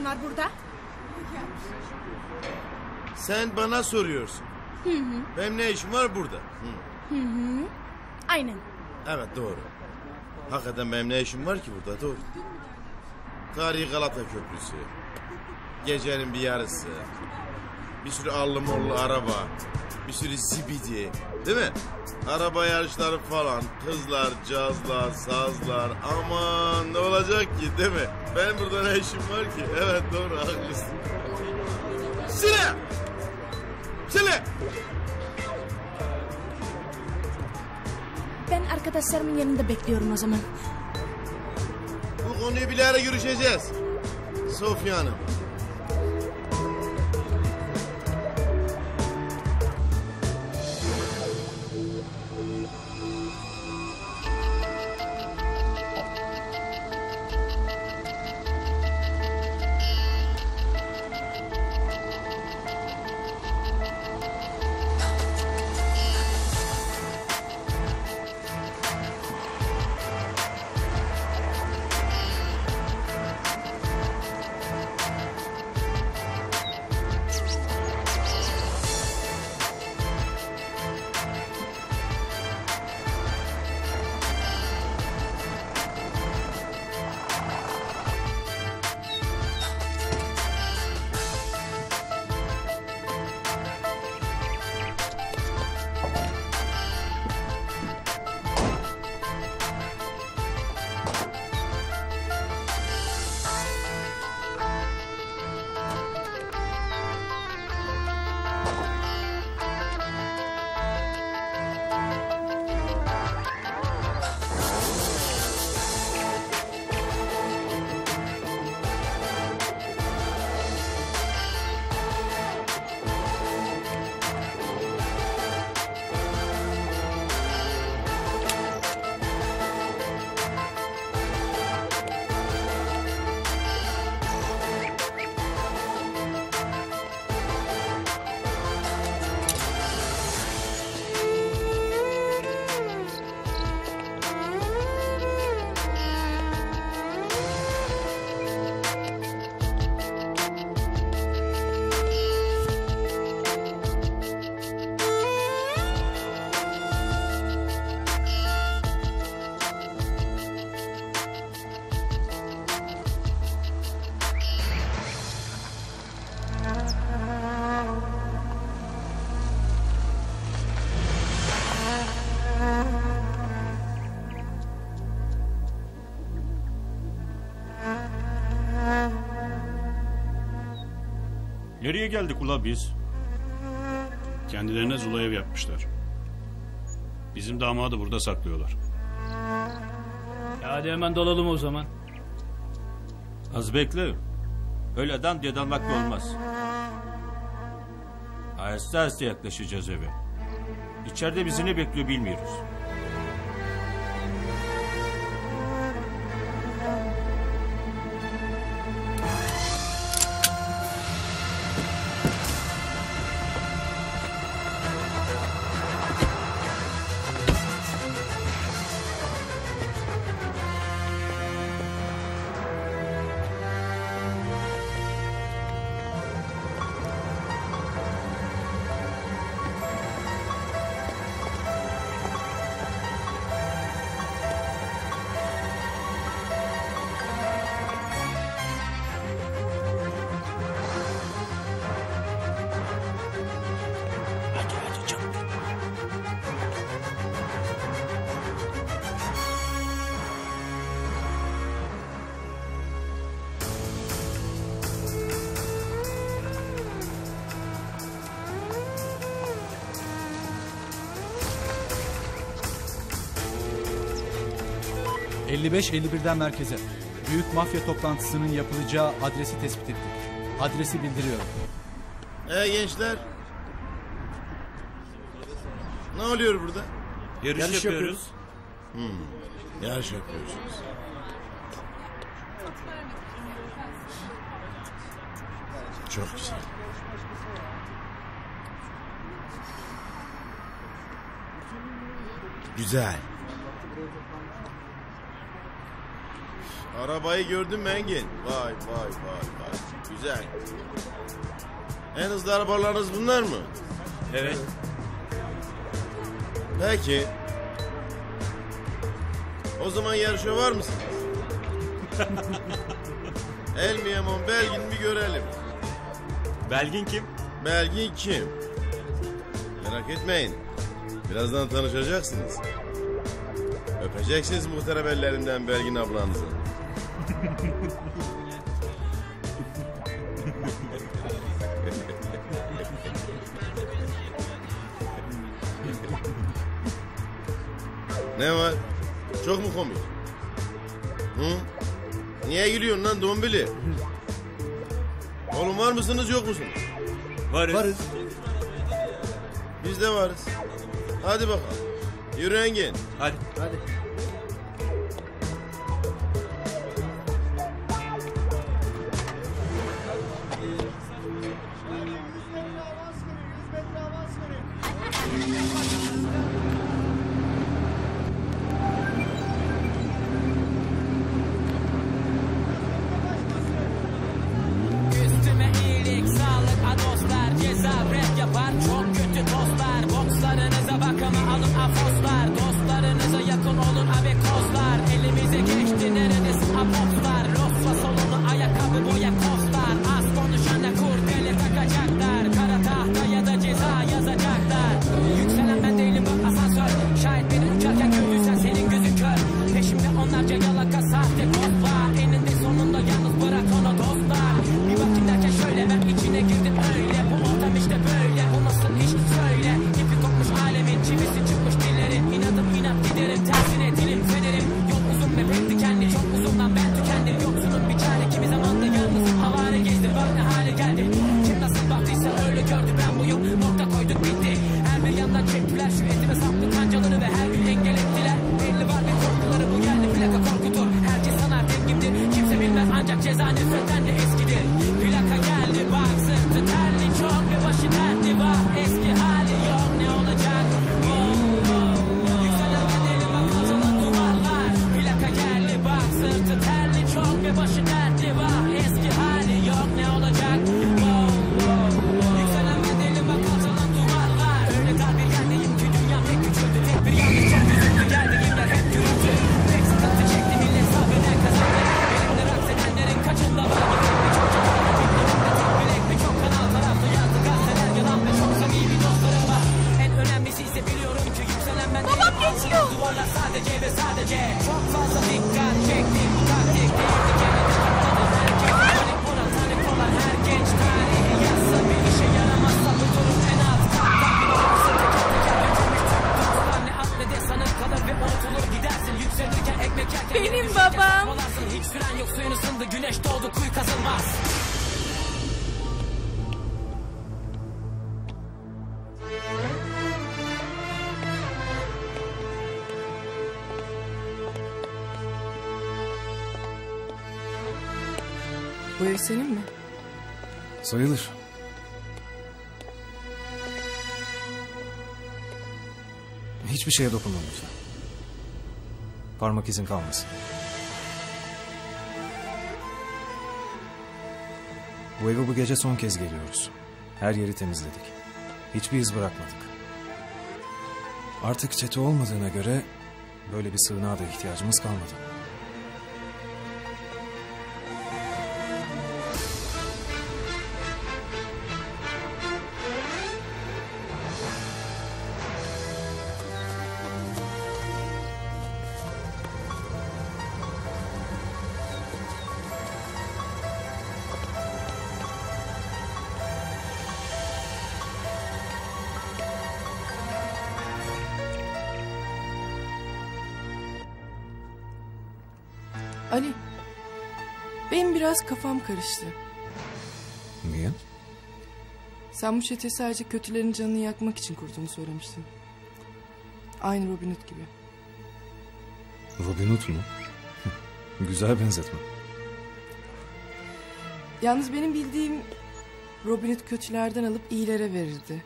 var burada? Sen bana soruyorsun. Benim ne işim var burada? Aynen. Evet doğru. Hakikaten benim ne işim var ki burada, doğru. Tarihi Galata Köprüsü. Gecenin bir yarısı. Bir sürü allı mollu araba. Bir sürü zibidi. Değil mi? Araba yarışları falan. Kızlar, cazlar, sazlar. Aman ne olacak ki, değil mi? Benim burada ne işim var ki? Evet doğru, haklısın. Sile! Sile! Ben arkadaşlarımın yanında bekliyorum o zaman. Bu konuyu bir ara görüşeceğiz. Sofya Hanım. Nereye geldik ula biz? Kendilerine zula ev yapmışlar. Bizim damadı burada saklıyorlar. Hadi hemen dalalım o zaman. Az bekle. Öyleden dedanmakla olmaz. Aheste aheste yaklaşacağız eve. İçeride bizi ne bekliyor bilmiyoruz. ...55-51'den merkeze. Büyük mafya toplantısının yapılacağı adresi tespit ettik. Adresi bildiriyorum. Gençler. Ne oluyor burada? Yarış yapıyoruz. Yarış yapıyorsunuz. Çok güzel. Güzel. Arabayı gördün mü Engin? Vay vay vay vay. Güzel. En hızlı arabalarınız bunlar mı? Evet. Peki. O zaman yarışa var mısınız? Elmiyemon Belgin bir görelim. Belgin kim? Belgin kim? Merak etmeyin. Birazdan tanışacaksınız. Öpeceksiniz muhterem ellerinden Belgin ablanızı. Ne var? Çok mu komik? Hı? Niye gülüyorsun lan dombili? Oğlum var mısınız yok musunuz? Varız. Biz de varız. Hadi bakalım. Yürü Engin. Hadi. Üstüme iyilik, sağlık, adoslar, ceza, rap yapar, çok kötü dostlar. Bokslarınıza bakımı alın afoslar, dostlarınıza yakın olun abekozlar. Elimize geçti neredesin apopslar, losla solunu ayakkabı boya koslar. Az konuşana kurdele takacaklar, kara tahta ya da ceza yazacaklar. Yükselen ben değilim bak asansör, şayet beni uçarken gördüysen senin gözün kör. Peşimde onlarca yalaka sahte koz var, eninde sonunda yalnız bırak onu dostlar. Bir bakayım derken şöyle ben içine girdim öyle, bu ortam işte böyle, bu nasıl iş söyle. İpi kopmuş alemin, çivisi çıkmış dillerin, inadım inat giderim tersine dilim fenerim. Yol uzun ve pek dikenli, çok uzundan ben tükendim. Yoksunun bir çare kimi zaman da yalnızım, havare gezdim bak ne hale geldi. Kim nasıl baktıysa öyle gördü, ben buyum, nokta koyduk bitti. Her bir yandan çektiler şu etime saplı kancaları ve her gün engel ettiler. Belli var ve korkuları bu geldi plaka korkutur. Herkes sanar tepkimdir, kimse bilmez ancak ceza nefretten de eskidir. Plaka geldi bak sırtı terli çok ve başı dertli var. Eski hali yok ne olacak? Yükselen bedeli bak azalan duvarlar. Plaka geldi bak sırtı terli çok ve başı dertli var. Eski hali yok ne olacak? Yükselen bedeli bak azalan duvarlar. Öyle dar bir yerdeyim ki dünya pek küçüldü. Tek bir yanlış çok üzüldü geldiğimler hep gürültü. Pek sıkıntı çekti millet sabreden kazandı. Benimle raks edenlerin kaçında var gibi. Birçok çabalarla bildiğimde tek bilek. Birçok kanal taraflı yazdı gazeteler yalan ve çok samimi dostlarım var. En önemlisi ise biliyorum ki yükselen ben değilim. Geçiyor. Duvarlar sadece ve sadece. Çok fazla dikkat çektim. Bu taktik değildi kendini katladı herkes. Panik buna tanık olan her genç tarihi yazsa bir işe yaramazsa bu durum en alt katta. Bir olursa teker teker götürmüş tüm dostlar. Ne at ne de sanır kalır ve unutulur gidersin. Yükselirken ekmek yerken Benim babam. Hiç süren yok suyun ısındı güneş doğdu kuyu kazılmaz. Bu ev senin mi? Sayılır. Hiçbir şeye dokunma lütfen. Parmak izin kalmasın. Bu eve bu gece son kez geliyoruz. Her yeri temizledik. Hiçbir iz bırakmadık. Artık çete olmadığına göre böyle bir sığınağa da ihtiyacımız kalmadı. Ali, benim biraz kafam karıştı. Niye? Sen bu çeteyi sadece kötülerin canını yakmak için kurduğunu söylemiştin. Aynı Robin Hood gibi. Robin Hood mu? Güzel benzetme. Yalnız benim bildiğim Robin Hood kötülerden alıp iyilere verirdi.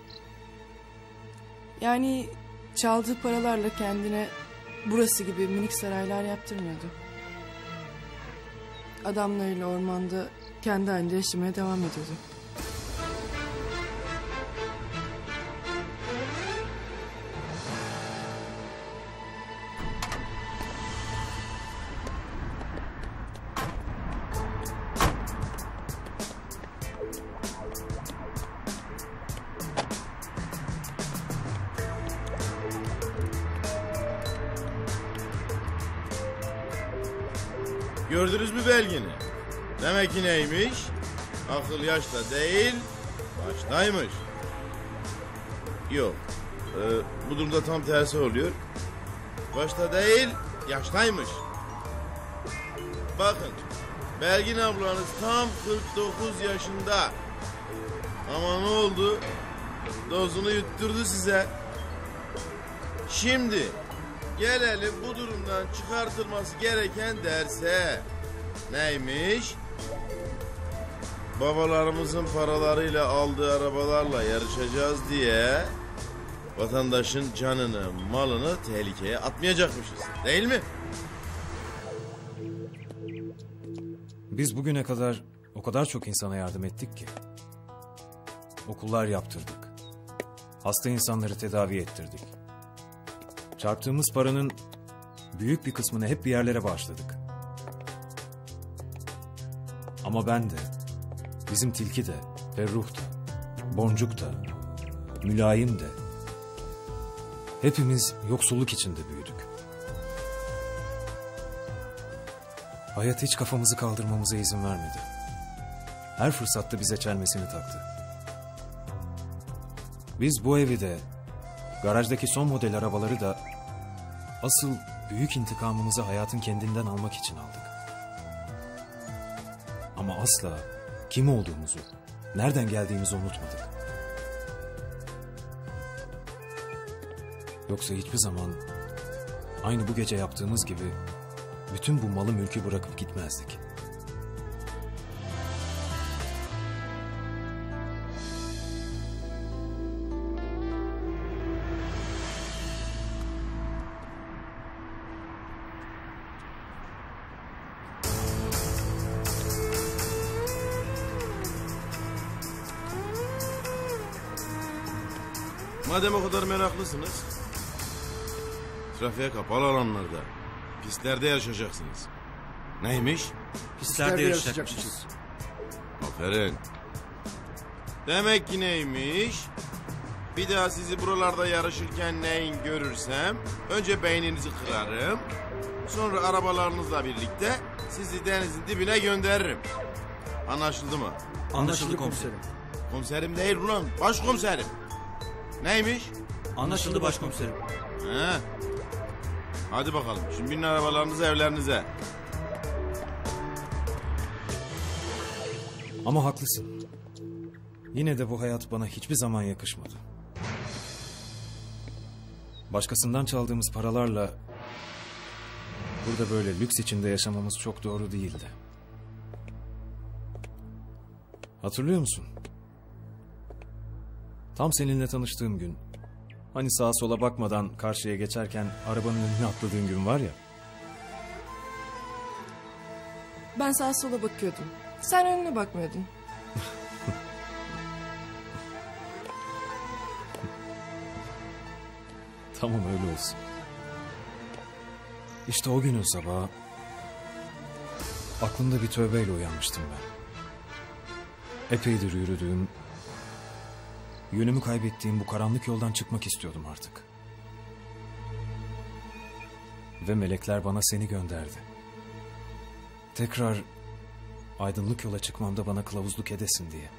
Yani çaldığı paralarla kendine burası gibi minik saraylar yaptırmıyordu. Adamlarıyla ormanda kendi halinde yaşamaya devam ediyordu. Gördünüz mü belgeni? Demek ki neymiş? Akıl yaşta değil, baştaymış. Yok, bu durumda tam tersi oluyor. Başta değil, yaştaymış. Bakın, Belgin ablanız tam 49 yaşında. Ama ne oldu? Dozunu yutturdu size. Şimdi gelelim bu durumdan çıkartılması gereken derse. Neymiş? Babalarımızın paralarıyla aldığı arabalarla yarışacağız diye vatandaşın canını, malını tehlikeye atmayacakmışız. Değil mi? Biz bugüne kadar o kadar çok insana yardım ettik ki. Okullar yaptırdık. Hasta insanları tedavi ettirdik. Çarptığımız paranın büyük bir kısmını hep bir yerlere bağışladık. Ama ben de, bizim Tilki de, Ferruh da, Boncuk da, Mülayim de, hepimiz yoksulluk içinde büyüdük. Hayat hiç kafamızı kaldırmamıza izin vermedi. Her fırsatta bize çelmesini taktı. Biz bu evi de, garajdaki son model arabaları da asıl büyük intikamımızı hayatın kendinden almak için aldık. Ama asla kim olduğumuzu, nereden geldiğimizi unutmadık. Yoksa hiçbir zaman aynı bu gece yaptığımız gibi bütün bu malı mülkü bırakıp gitmezdik. Madem o kadar meraklısınız, trafiğe kapalı alanlarda, pistlerde yarışacaksınız. Neymiş? Pistlerde yarışacakmışız. Aferin. Demek ki neymiş? Bir daha sizi buralarda yarışırken neyin görürsem, önce beyninizi kırarım, sonra arabalarınızla birlikte sizi denizin dibine gönderirim. Anlaşıldı mı? Anlaşıldı komiserim. Komiserim değil ulan, başkomiserim. Neymiş? Anlaşıldı başkomiserim. He. Hadi bakalım. Şimdi binin arabalarınıza, evlerinize. Ama haklısın. Yine de bu hayat bana hiçbir zaman yakışmadı. Başkasından çaldığımız paralarla burada böyle lüks içinde yaşamamız çok doğru değildi. Hatırlıyor musun? Tam seninle tanıştığım gün, hani sağa sola bakmadan karşıya geçerken arabanın önüne atladığın gün var ya. Ben sağa sola bakıyordum. Sen önüne bakmıyordun. Tamam öyle olsun. İşte o günün sabahı aklımda bir tövbeyle uyanmıştım ben. Epeydir yürüdüğüm, yönümü kaybettiğim bu karanlık yoldan çıkmak istiyordum artık. Ve melekler bana seni gönderdi. Tekrar aydınlık yola çıkmamda bana kılavuzluk edesin diye.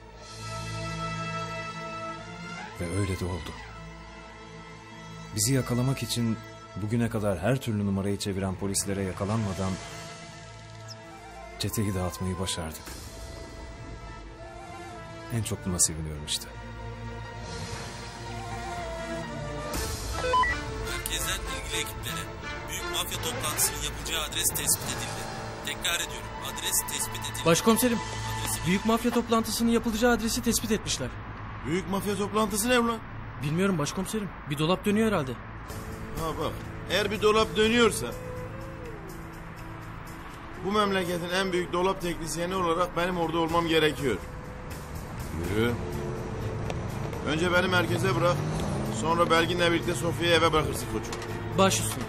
Ve öyle de oldu. Bizi yakalamak için bugüne kadar her türlü numarayı çeviren polislere yakalanmadan çeteyi dağıtmayı başardık. En çok buna seviniyorum işte. Merkezden ilgili ekiplere büyük mafya toplantısının yapılacağı adres tespit edildi. Tekrar ediyorum, adres tespit edildi. Başkomiserim, büyük mafya toplantısının yapılacağı adresi tespit etmişler. Büyük mafya toplantısı ne ulan? Bilmiyorum başkomiserim, bir dolap dönüyor herhalde. Ha bak, eğer bir dolap dönüyorsa Bu memleketin en büyük dolap teknisyeni olarak benim orada olmam gerekiyor. Yürü. Önce beni merkeze bırak. Sonra Belgin'le birlikte Sofya'yı eve bırakırsın koçum. Baş üstüne.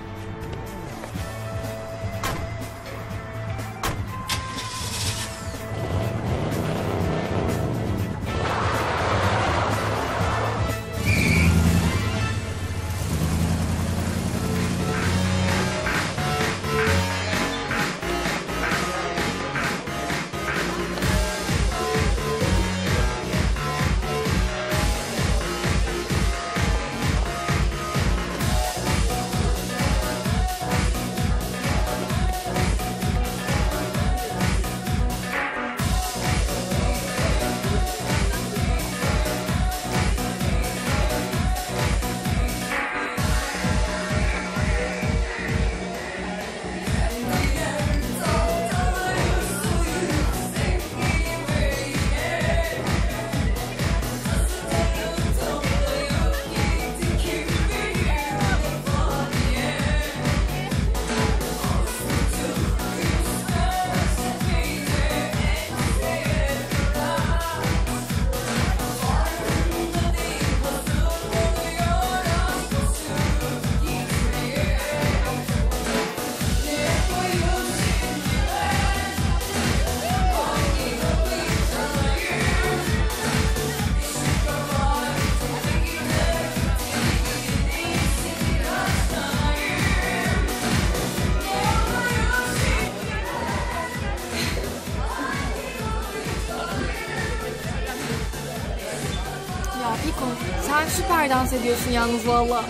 Ya Piko, sen süper dans ediyorsun yalnız valla.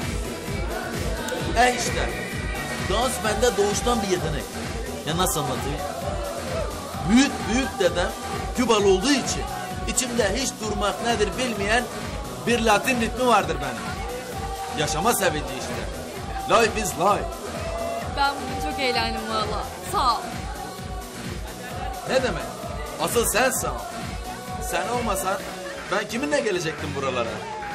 İşte. Dans bende doğuştan bir yetenek. Ya nasıl anlatayım? Büyük dedem Kübalı olduğu için içimde hiç durmak nedir bilmeyen bir Latin ritmi vardır benim. Yaşama sevinci işte. Life is life. Ben bugün çok eğlendim valla. Sağ ol. Ne demek? Asıl sen sağ ol. Sen olmasan ben kiminle gelecektim buralara?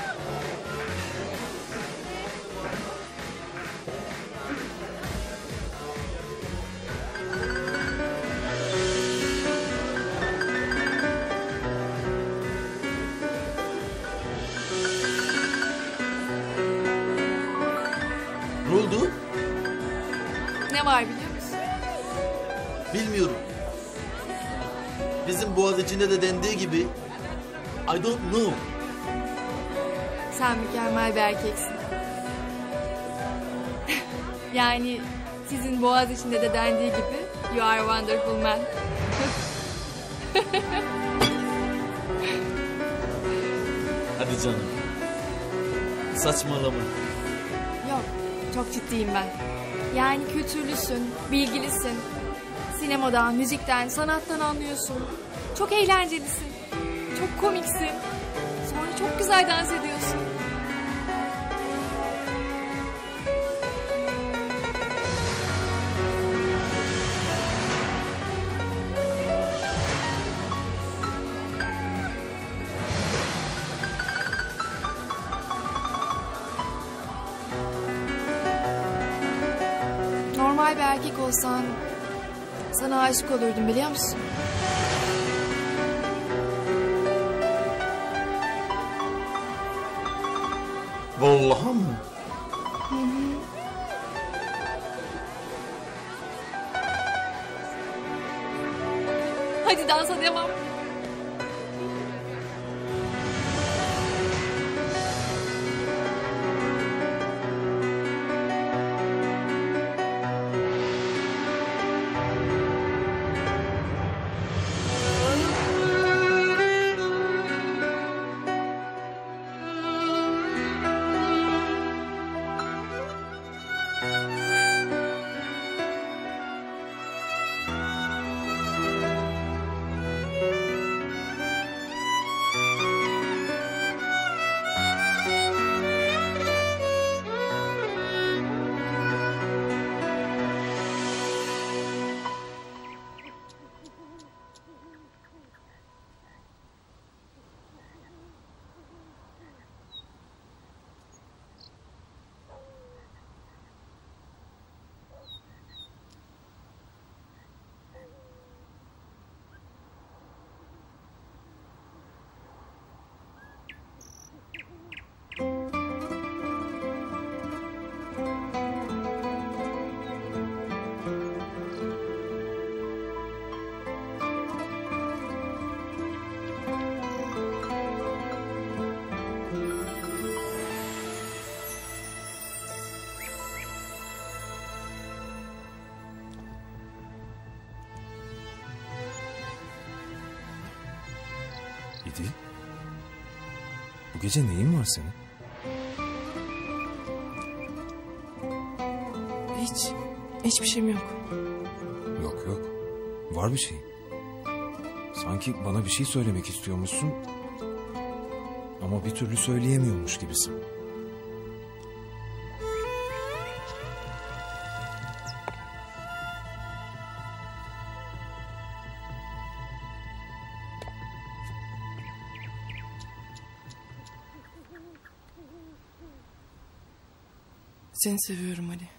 Ne oldu? Ne var biliyor musun? Bilmiyorum. Bizim boğaz içinde de dendiği gibi I don't know. Sen mükemmel bir erkeksin. Yani sizin boğaz içinde de dendiği gibi you are a wonderful man. Hadi canım. Saçmalama. Yok, çok ciddiyim ben. Yani kültürlüsün, bilgilisin. Sinemadan, müzikten, sanattan anlıyorsun. Çok eğlencelisin. Çok komiksin. Sonra çok güzel dans ediyorsun. Normal bir erkek olsan sana aşık olurdum biliyor musun? Vallahi mı? Hı hı. Hadi dansa devam. Bu gece neyin var senin? Hiçbir şeyim yok. Yok yok. Var bir şey. Sanki bana bir şey söylemek istiyormuşsun. Ama bir türlü söyleyemiyormuş gibisin. Seni seviyorum Ali.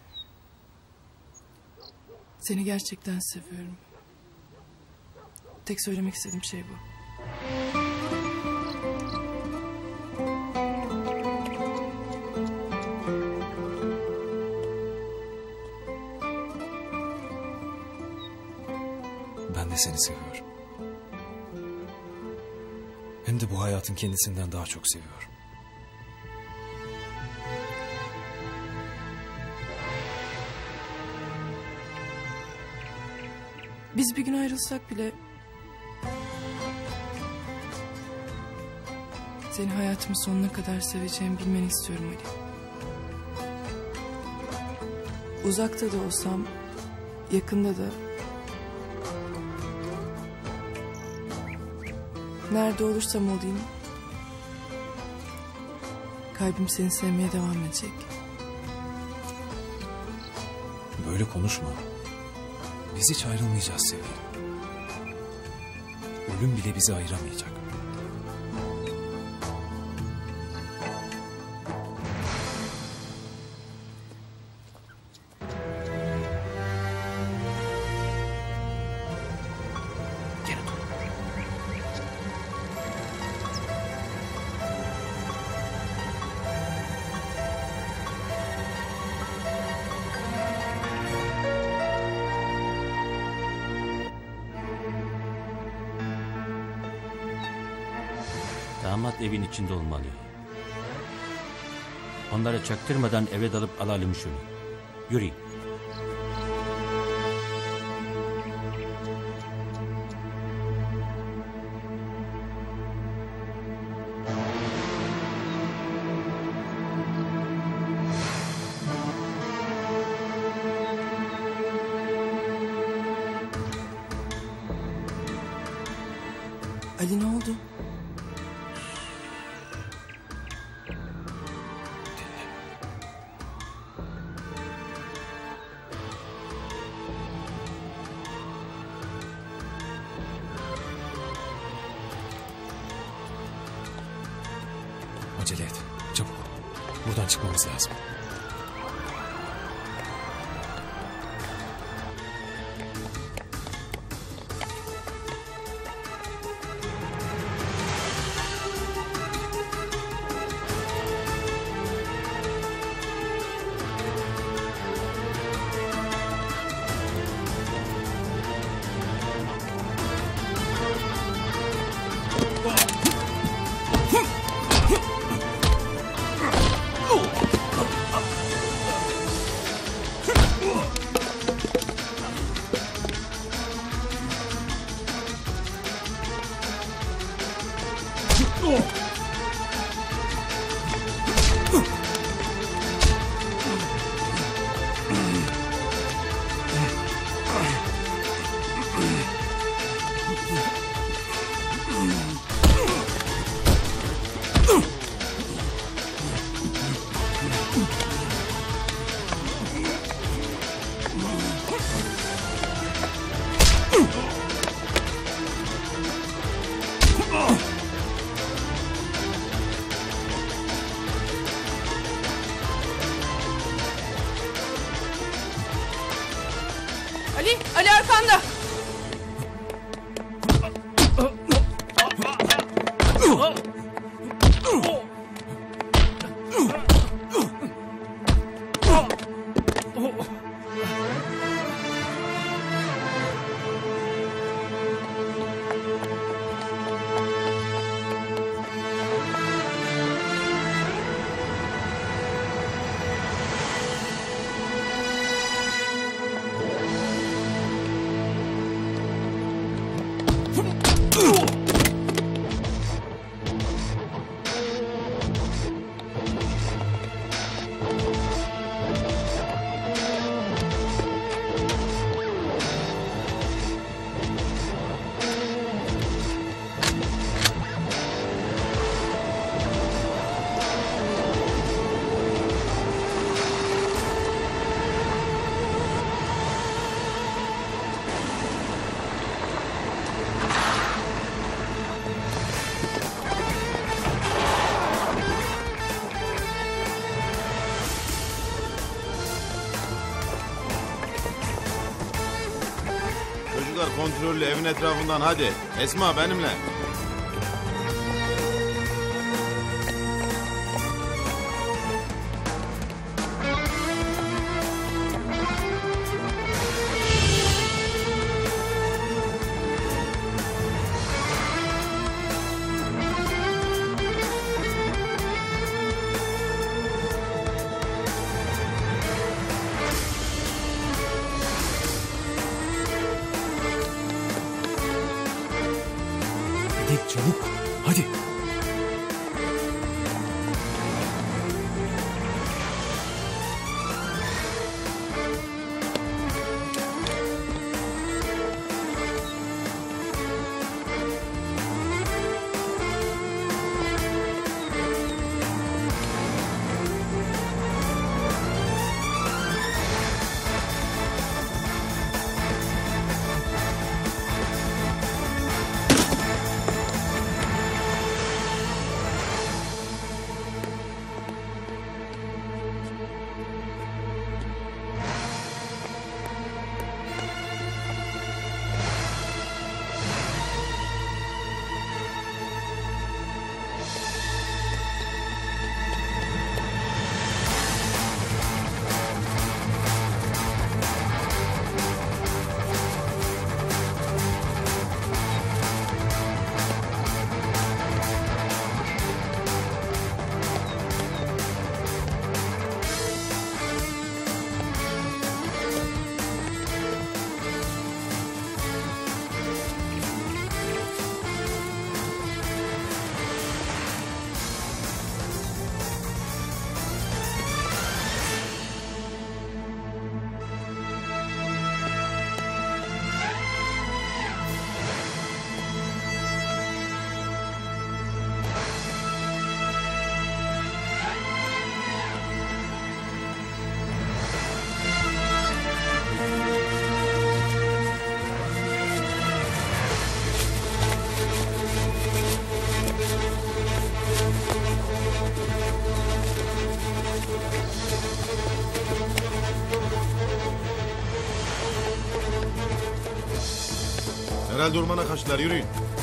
Seni gerçekten seviyorum. Tek söylemek istediğim şey bu. Ben de seni seviyorum. Hem de bu hayatın kendisinden daha çok seviyorum. Biz bir gün ayrılsak bile... seni hayatımın sonuna kadar seveceğimi bilmeni istiyorum Ali. Uzakta da olsam, yakında da... nerede olursam olayım... kalbim seni sevmeye devam edecek. Böyle konuşma. Biz hiç ayrılmayacağız sevgilim. Ölüm bile bizi ayıramayacak. Gel otur. Damat evin içinde olmalı. Onları çaktırmadan eve dalıp alalım şunu. Yürüyün. Ali ne oldu? Acele et. Çabuk. Buradan çıkmamız lazım. Ali arkanda. kontrollü evin etrafından hadi. Esma benimle. Hadi çabuk. Hadi. Herhalde ormana kaçtılar, yürüyün.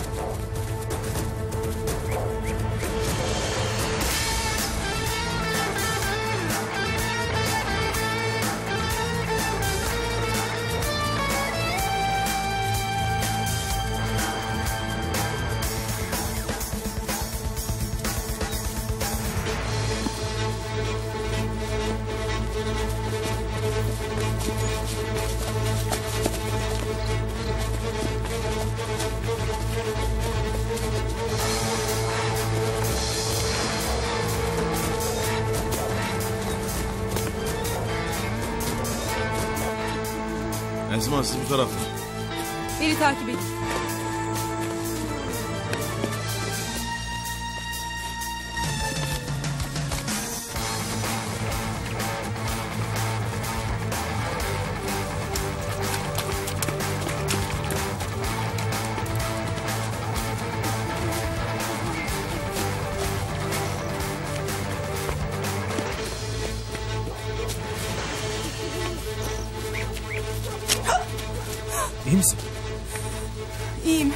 Esma siz bu tarafta. Beni takip edin. İyi misin? İyiyim.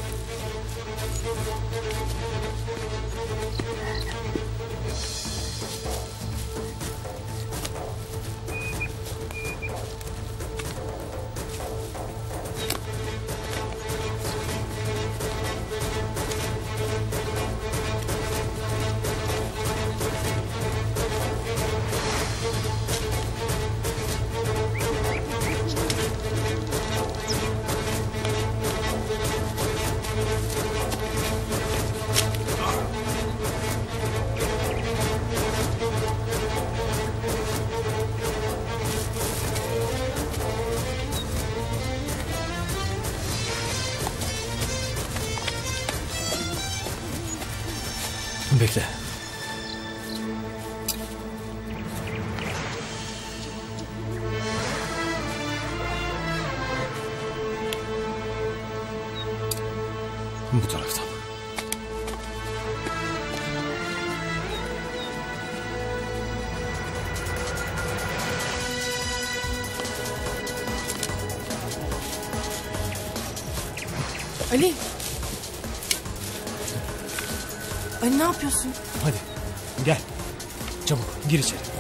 Bekle. Bu taraftan. Ali. Ali ne yapıyorsun? Hadi gel. Çabuk gir içeri.